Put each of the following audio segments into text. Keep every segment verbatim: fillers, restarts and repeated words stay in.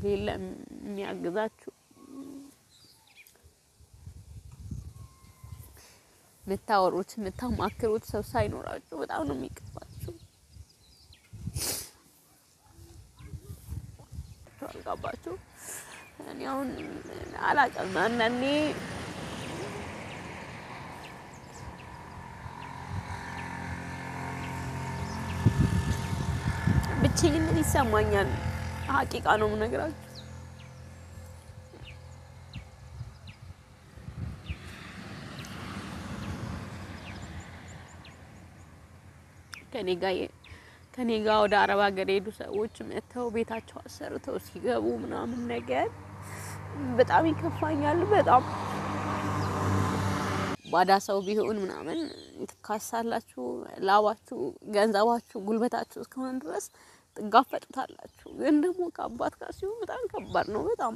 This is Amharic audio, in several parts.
ከሌለ የሚያግዛችሁ መታወሩት መታማክሩት ሰው ሳይኖራችሁ በጣም ነው የሚቀባችሁ ተልጋባችሁ እኔ አሁን አላቀም አንዳንዴ ብቻዬን ይሰማኛል ሐቂቃ ነው የምነግራችሁ ከኔ ጋር ከኔ ጋር ወደ አረብ ሀገር ሄዱ ሰዎች መተው ቤታቸው አሰርተው ሲገቡ ምናምን ነገር በጣም ይከፋኛል በጣም ባዳ ሰው ቢሆን ምናምን ትካሳላችሁ ላባችሁ ገንዘባችሁ ጉልበታችሁ እስከሆነ ድረስ ትጋፈጡታላችሁ ግን ደግሞ ከአባት ጋር ሲሆን በጣም ከባድ ነው በጣም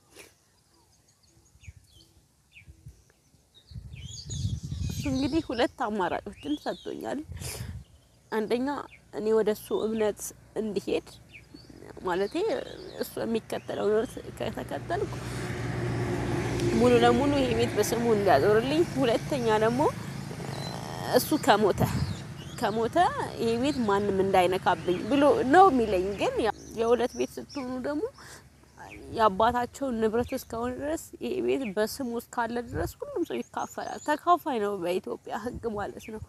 እንግዲህ ሁለት አማራጮችን ሰጥቶኛል አንደኛ እኔ ወደሱ እምነት እንዲሄድ ማለቴ እሱ የሚከተለው ነው ከተከተልኩ ሙሉ ለሙሉ ይሄ ቤት በስሙ እንዲያዞርልኝ ሁለተኛ ደግሞ እሱ ከሞተ ከሞተ ይሄ ቤት ማንንም እንዳይነካብኝ ብሎ ነው የሚለኝ ግን የሁለት ቤት ስትሆኑ ደግሞ ያባታቸው ንብረት እስከሆነ ድረስ ይሄ ቤት በስሙ እስካለ ድረስ ሁሉም ሰው ይካፈላል ተካፋይ ነው በኢትዮጵያ ህግ ማለት ነው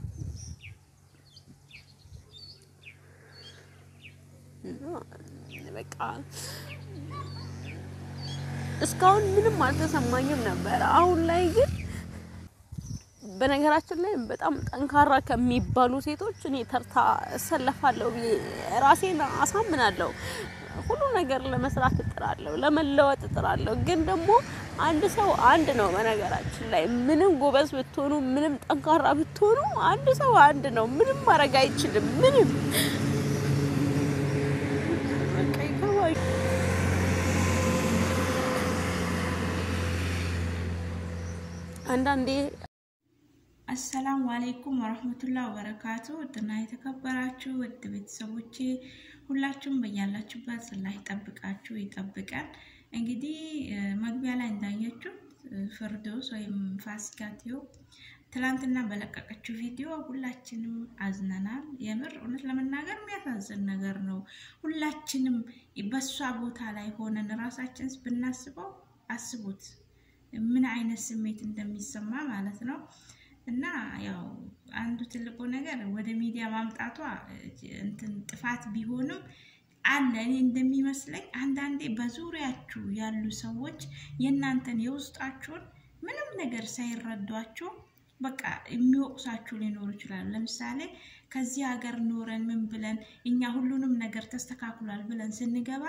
በቃ እስካሁን ምንም አልተሰማኝም ነበር አሁን ላይ ግን በነገራችን ላይ በጣም ጠንካራ ከሚባሉ ሴቶች እኔ ተርታ ሰለፋለሁ ራሴን አሳምናለሁ ሁሉ ነገር ለመስራት እጥራለሁ ለመለወጥ እጥራለሁ ግን ደግሞ አንድ ሰው አንድ ነው በነገራችን ላይ ምንም ጎበዝ ብትሆኑ ምንም ጠንካራ ብትሆኑ አንድ ሰው አንድ ነው ምንም ማድረግ አይችልም ምንም አንዳንዴ السلام عليكم ورحمة الله وبركاته ودنا يتكبراتشو ود ቤተሰቦቼ ሁላችሁም በያላችሁበት አላህ ይጠብቃችሁ ይጠብቃል እንግዲህ መግቢያ ላይ እንዳያችሁ ፍርዶስ ወይም ፋሲካቲዮ ትላንትና በለቀቀችው ቪዲዮ ሁላችንም አዝነናል የምር እውነት ለመናገር የሚያሳዝን ነገር ነው ሁላችንም በሷ ቦታ ላይ ሆነን ራሳችንስ ብናስበው አስቡት ምን አይነት ስሜት እንደሚሰማ ማለት ነው እና ያው አንዱ ትልቁ ነገር ወደ ሚዲያ ማምጣቷ እንትን ጥፋት ቢሆንም አንዴ እንደሚመስለኝ አንዳንዴ በዙሪያችሁ ያሉ ሰዎች የናንተን የውስጣችሁን ምንም ነገር ሳይረዷችሁ በቃ የሚወቅሳችሁ ሊኖር ይችላል ለምሳሌ ከዚህ ሀገር ኖረን ምን ብለን እኛ ሁሉንም ነገር ተስተካክሏል ብለን ስንገባ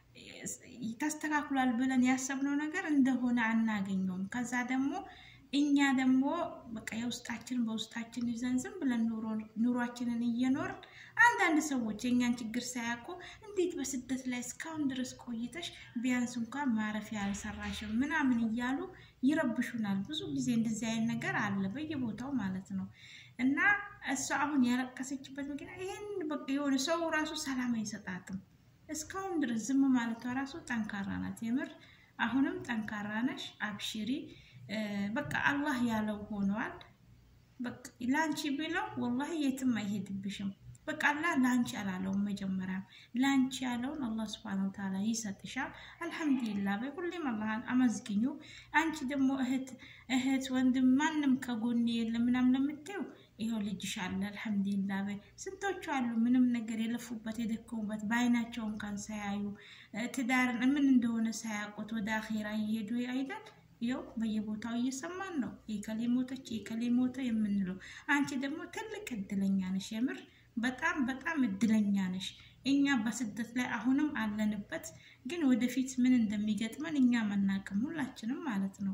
ተስተካክሏል ብለን ያሰብነው ነገር እንደሆነ አናገኘውም ከዛ ደግሞ እኛ ደግሞ በቃ የውስጣችን በውስጣችን ይዘን ዝም ብለን ኑሮ ኑሯችንን እየኖር አንዳንድ ሰዎች የኛን ችግር ሳያውቁ እንዴት በስደት ላይ እስካሁን ድረስ ቆይተሽ ቢያንስ እንኳን ማረፊያ አልሰራሽም ምናምን እያሉ ይረብሹናል ብዙ ጊዜ እንደዚህ አይነት ነገር አለ በየቦታው ማለት ነው እና እሷ አሁን ያለቀሰችበት ምክንያት ይሄን በቃ የሆነ ሰው ራሱ ሰላም አይሰጣትም እስካሁን ድረስ ዝም ማለቷ ራሱ ጠንካራ ናት የምር አሁንም ጠንካራ ነሽ አብሽሪ በቃ አላህ ያለው ሆኗል በቃ ላንቺ ብለው والله የትም አይሄድብሽም በቃ አላህ ላንቺ ያለው መጀመሪያ ላንቺ ያለው አላህ Subhanahu Wa Ta'ala ይሰጥሻል አልহামዱሊላህ በሁሉም አላህን አመስግኙ አንቺ ደግሞ እህት እህት ወንድም ማንንም ከጎን የለም ምናምን ለምትዩ ይሄው ልጅሽ አለ አልহামዱሊላህ በስንቶቹ አሉ ምንም ነገር የለፉበት የደከሙበት ባይናቸው እንኳን ሳያዩ ትዳርን ምን እንደሆነ ሳያውቁት ወደ አኺራ ይሄዱ አይደል ይው በየቦታው እየሰማን ነው የከሊሞቶች የከሊሞቶ የምንለው አንቺ ደግሞ ትልቅ እድለኛ ነሽ የምር በጣም በጣም እድለኛ ነሽ እኛ በስደት ላይ አሁንም አለንበት ግን ወደፊት ምን እንደሚገጥመን እኛ መናቀም ሁላችንም ማለት ነው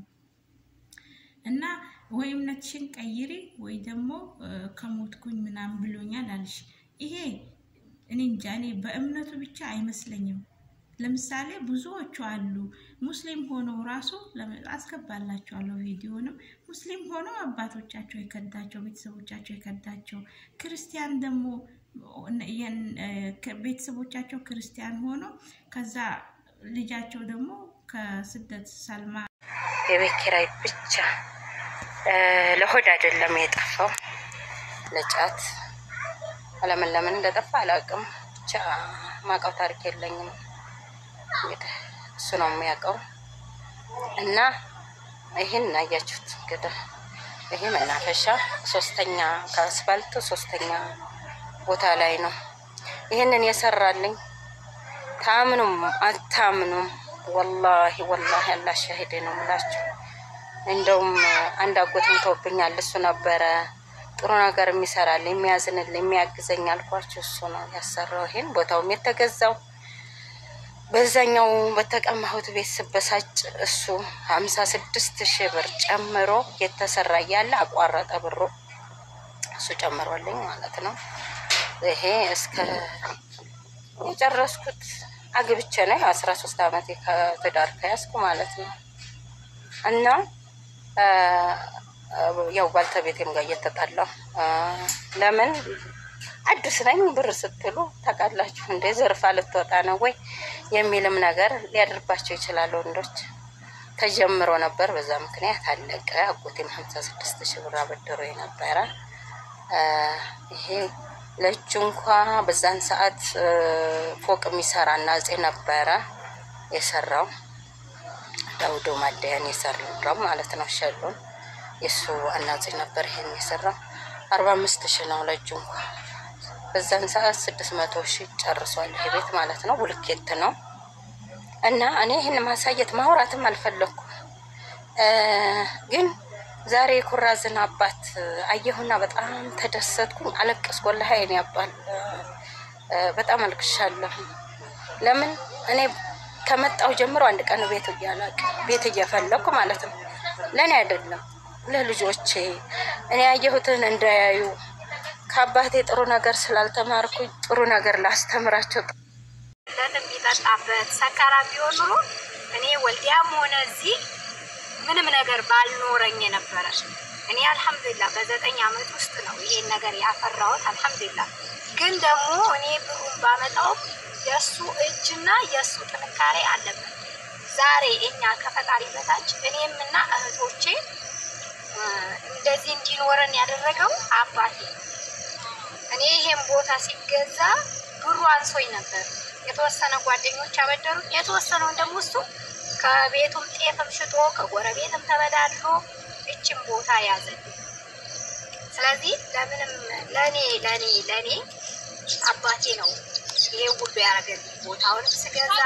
እና ወይ እምነትሽን ቀይሪ ወይ ደግሞ ከሞትኩኝ ምናምን ብሎኛል አልሽ ይሄ እኔ እንጃ እኔ በእምነቱ ብቻ አይመስለኝም ለምሳሌ ብዙዎቹ አሉ ሙስሊም ሆነው ራሱ አስገባላችኋለሁ ቪዲዮንም ሙስሊም ሆነው አባቶቻቸው ይከዳቸው ቤተሰቦቻቸው ይከዳቸው ክርስቲያን ደግሞ ቤተሰቦቻቸው ክርስቲያን ሆነው ከዛ ልጃቸው ደግሞ ከስደት ሰልማ የቤት ኪራይ ብቻ ለሆድ አይደለም የጠፋው ለጫት ለምን ለምን እንደጠፋ አላውቅም ብቻ ማቀው ታሪክ የለኝም እንግዲህ እሱ ነው የሚያውቀው እና ይሄን አያችሁት እንግዲህ ይሄ መናፈሻ ሶስተኛ ከአስፋልት ሶስተኛ ቦታ ላይ ነው ይሄንን የሰራልኝ ታምኑም አታምኑም والله والله الله شاهد ነው ማለት እንደውም አንድ አጎትም ተወብኛል እሱ ነበር ጥሩ ነገር የሚሰራል የሚያዝንል የሚያግዘኝ አልኳችሁ እሱ ነው ያሰራው ይሄን ቦታውም የተገዛው በዛኛው በተቀማሁት ቤት ስበሳጭ እሱ ሃምሳ ስድስት ሺህ ብር ጨምሮ የተሰራ ያለ አቋራጠ ብሩ እሱ ጨምሮልኝ ማለት ነው ይሄ እስከ የጨረስኩት አግብቼ ነው አስራ ሶስት አመት ከትዳር ከያዝኩ ማለት ነው እና ያው ባልተቤቴም ጋር እየተጣላሁ ለምን አዲስ ነኝ ብር ስትሉ ታቃላችሁ እንደ ዘርፋ ልትወጣ ነው ወይ የሚልም ነገር ሊያደርባቸው ይችላል ወንዶች ተጀምሮ ነበር በዛ ምክንያት አለቀ አጎቴም ሃምሳ ስድስት ሺህ ብር አበደሮ የነበረ ይሄ ለእጁ እንኳን በዛን ሰዓት ፎቅ የሚሰራና አጼ ነበረ የሰራው ዳውዶ ማደያን የሰራው ማለት ነው ሸሎን የሱ አናጺ ነበር ይሄን የሰራው አርባ አምስት ሺህ ነው ለእጁ እንኳን በዛን ሰዓት ስድስት መቶ ሺህ ጨርሷል ይሄ ቤት ማለት ነው ብልኬት ነው እና እኔ ይሄን ማሳየት ማውራትም አልፈለኩም ግን ዛሬ ኩራዝን አባት አየሁና በጣም ተደሰትኩኝ አለቀስኩ ወላሂ እኔ አባል በጣም አልቅሻለሁ ለምን እኔ ከመጣው ጀምሮ አንድ ቀን ቤት እያላቀ ቤት እየፈለኩ ማለት ነው ለኔ አይደለም ለልጆቼ እኔ ያየሁትን እንዳያዩ ከአባቴ ጥሩ ነገር ስላልተማርኩ ጥሩ ነገር ላስተምራቸው ለምን ቢጣጣበት ሰካራ ቢሆን ኑሮ እኔ ወልዲያም ሆነ እዚህ ምንም ነገር ባልኖረኝ ነበር እኔ አልহামዱሊላህ በዘጠኝ አመት ውስጥ ነው ይሄን ነገር ያፈራሁት አልহামዱሊላህ ግን ደግሞ እኔ ብሩን ባመጣው የሱ እጅና የሱ ጥንካሬ አለበት ዛሬ እኛ ከፈጣሪ በታች እኔምና እህቶቼ እንደዚህ እንዲኖረን ያደረገው አባቴ እኔ ይሄን ቦታ ሲገዛ ብሩ አንሶኝ ነበር የተወሰነ ጓደኞች አበደሩ የተወሰነው ደግሞ እሱ ከቤቱም ጤፍም ሽጦ ከጎረቤትም ተበዳድሮ እቺም ቦታ ያዘ ስለዚህ ለምንም ለኔ ለኔ ለኔ አባቴ ነው ይሄ ሁሉ ያረገልኝ ቦታውን ስገዛ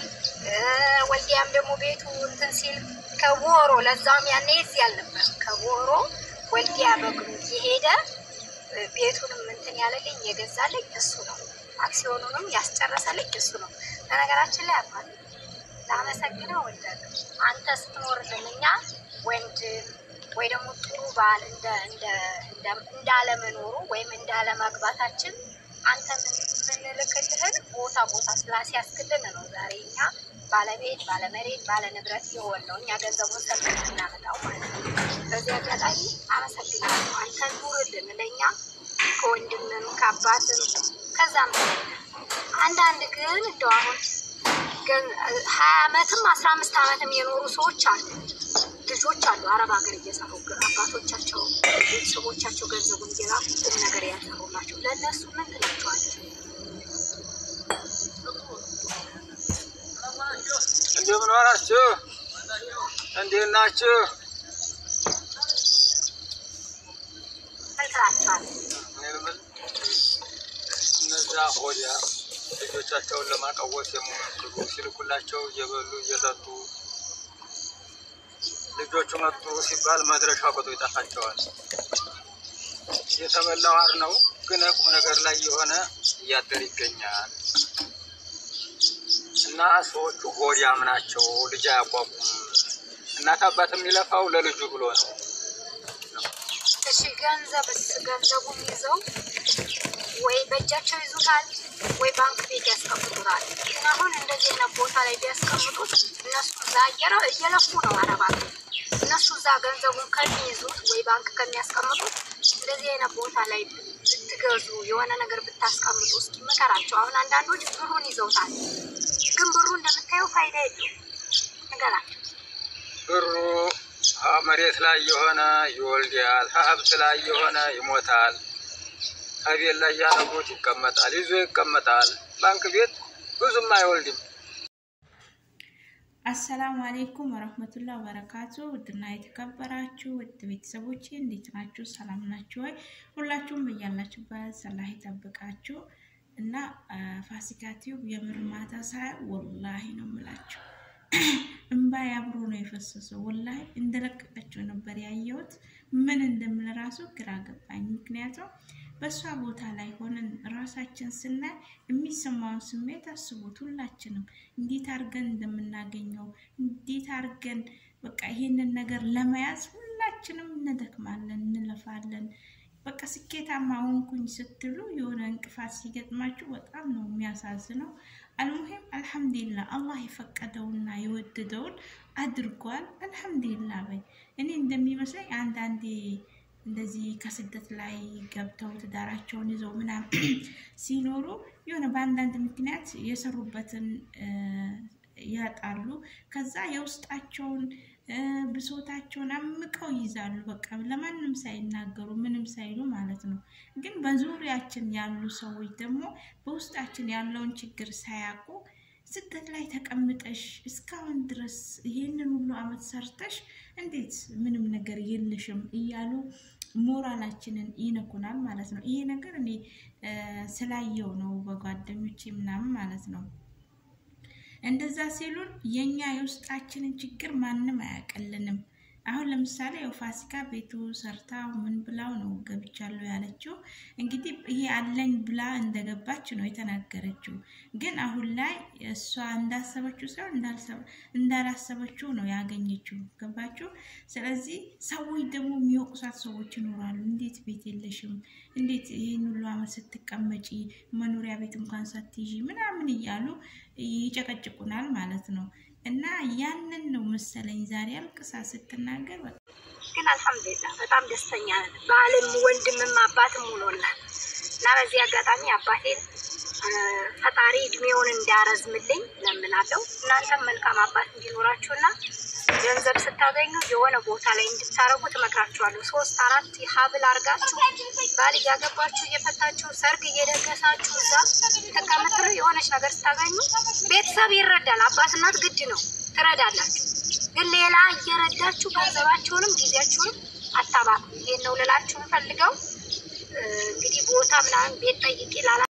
ወልዲያም ደግሞ ቤቱ እንትን ሲል ከቦሮ ለዛም ያኔ እዚህ ያልነበር ከቦሮ ወልዲያ በግሩ ይሄደ ቤቱንም እንትን ያለልኝ የገዛልኝ እሱ ነው አክሲዮኑንም ያስጨረሰልኝ እሱ ነው ለነገራችን ላይ አባቴ ላመሰግነው ወልዳለሁ አንተ ስትኖርልኛ ወንድ ወይ ደግሞ ጥሩ ባል እንደ እንደ እንዳለ መኖሩ ወይም እንዳለ ማግባታችን አንተ ምን ልክልህን ቦታ ቦታ ስላሲያስክልን ነው ዛሬኛ ባለቤት ባለመሬት ባለ ንብረት የሆነው እኛ ገንዘቡን ሰጥተን እናመጣው ማለት ነው በዚህ አጋጣሚ አመሰግናለሁ አንተ ኑርልን ለኛ ከወንድምም ከአባትም ከዛም አንዳንድ ግን እንደው አሁን ግን ሀያ አመትም አስራ አምስት አመትም የኖሩ ሰዎች አሉ ልጆች አሉ አረብ ሀገር እየሰሩ አባቶቻቸው ቤተሰቦቻቸው ገንዘቡን እየላኩ ቁም ነገር ያሰሩላቸው ለእነሱ ምን ትላቸዋለህ እንደምን ዋላችሁ እንዴት ናችሁ እነዛ ሆዲያ ልጆቻቸውን ለማቀወስ የሞከሩ ሲልኩላቸው እየበሉ እየጠጡ ልጆቹ መጡ ሲባል መድረሻ ቆጦ ይጣፋቸዋል የተበላው አር ነው ግን ቁም ነገር ላይ የሆነ እያደር ይገኛል እና ሰዎቹ ሆዲያም ናቸው ልጅ ያቋቁም እናት አባት የሚለፋው ለልጁ ብሎ ነው እሺ ገንዘብ ገንዘቡን ይዘው ወይ በእጃቸው ይዙታል ወይ ባንክ ቤት ያስቀምጡታል እና አሁን እንደዚህ አይነት ቦታ ላይ ቢያስቀምጡት እነሱ ዛየራ እየለፉ ነው አረባት እነሱ ዛ ገንዘቡን ከሚይዙት ወይ ባንክ ከሚያስቀምጡት እንደዚህ አይነት ቦታ ላይ ብትገዙ የሆነ ነገር ብታስቀምጡ እስኪ መከራቸው አሁን አንዳንዶች ብሩን ይዘውታል ግን ብሩ እንደምታየው ፋይዳ የለውም ነገራቸው ብሩ መሬት ላይ የሆነ ይወልዳል ሀብት ላይ የሆነ ይሞታል ከቤት ላይ ያለቦት ይቀመጣል ይዞ ይቀመጣል ባንክ ቤት ብዙም አይወልድም አሰላሙ አለይኩም ወራህመቱላሂ ወበረካቱ ውድና የተከበራችሁ ውድ ቤተሰቦቼ እንዴት ናችሁ ሰላም ናችሁ ወይ ሁላችሁም በያላችሁበት ሰላም ይጠብቃችሁ እና ፋሲካቲው የምርማታ ሳይ ወላሂ ነው የምላችሁ እንባ ያብሮ ነው የፈሰሰው ወላሂ እንደለቀቀችው ነበር ያየሁት ምን እንደምን ራሱ ግራ ገባኝ ምክንያቱም በሷ ቦታ ላይ ሆነን ራሳችን ስናይ የሚሰማው ስሜት አስቡት ሁላችንም እንዴት አርገን እንደምናገኘው እንዴት አርገን በቃ ይሄንን ነገር ለማያዝ ሁላችንም እንደክማለን እንለፋለን በቃ ስኬታማ ሆንኩኝ ስትሉ የሆነ እንቅፋት ሲገጥማችሁ በጣም ነው የሚያሳዝነው አልሙሂም አልহামዱሊላህ አላህ የፈቀደውና የወደደውን አድርጓል አልহামዱሊላህ በይ እኔ እንደሚመስለኝ አንድ አንዴ እንደዚህ ከስደት ላይ ገብተው ተዳራቸውን ይዘው ምናም ሲኖሩ የሆነ ባንዳንድ ምክንያት የሰሩበትን ያጣሉ ከዛ የውስጣቸውን ብሶታቸውን አምቀው ይዛሉ በቃ ለማንም ሳይናገሩ ምንም ሳይሉ ማለት ነው ግን በዙሪያችን ያሉ ሰዎች ደግሞ በውስጣችን ያለውን ችግር ሳያውቁ ስደት ላይ ተቀምጠሽ እስካሁን ድረስ ይሄንን ሁሉ አመት ሰርተሽ እንዴት ምንም ነገር የለሽም ይያሉ ሞራላችንን ይነኩናል ማለት ነው ይሄ ነገር እኔ ስላየው ነው በጓደኞቼ ምናምን ማለት ነው እንደዛ ሲሉን የኛ የውስጣችንን ችግር ማንንም አያቀልንም አሁን ለምሳሌ ፋሲካ ቤቱ ሰርታ ምን ብላው ነው ገብቻለሁ ያለችው እንግዲህ ይሄ አለኝ ብላ እንደገባች ነው የተናገረችው ግን አሁን ላይ እሷ እንዳሰበችው ሰው እንዳልሰበ እንዳላሰበችው ነው ያገኘችው ገባችሁ ስለዚህ ሰዎች ደግሞ የሚወቅሳት ሰዎች ይኖራሉ እንዴት ቤት የለሽም እንዴት ይሄን ሁሉ አመት ስትቀመጪ መኖሪያ ቤት እንኳን ሳትይጂ ምናምን ይያሉ ይጨቀጭቁናል ማለት ነው እና ያንን ነው መሰለኝ ዛሬ አልቅሳ ስትናገር ግን አልহামዱሊላህ በጣም ደስተኛ ነኝ ባለም ወንድምም አባትም ሆኖላል እና በዚህ አጋጣሚ አባቴን ፈጣሪ እድሜውን እንዳረዝምልኝ ለምናለው እናንተም መልካም አባት እንዲኖራችሁና ገንዘብ ስታገኙ የሆነ ቦታ ላይ እንድታረጉ ተመክራችኋለሁ ሶስት አራት ሀብል አርጋችሁ ባል ያገባችሁ እየፈታችሁ ሰርግ እየደገሳችሁ እዛ ተቀምጠው የሆነች ነገር ስታገኙ ቤተሰብ ይረዳል አባት እናት ግድ ነው ትረዳላችሁ ግን ሌላ እየረዳችሁ ገንዘባችሁንም ጊዜያችሁንም አታባክኑ ይሄን ነው ልላችሁ ፈልገው እንግዲህ ቦታ ምናምን ቤት ጠይቄ ላላ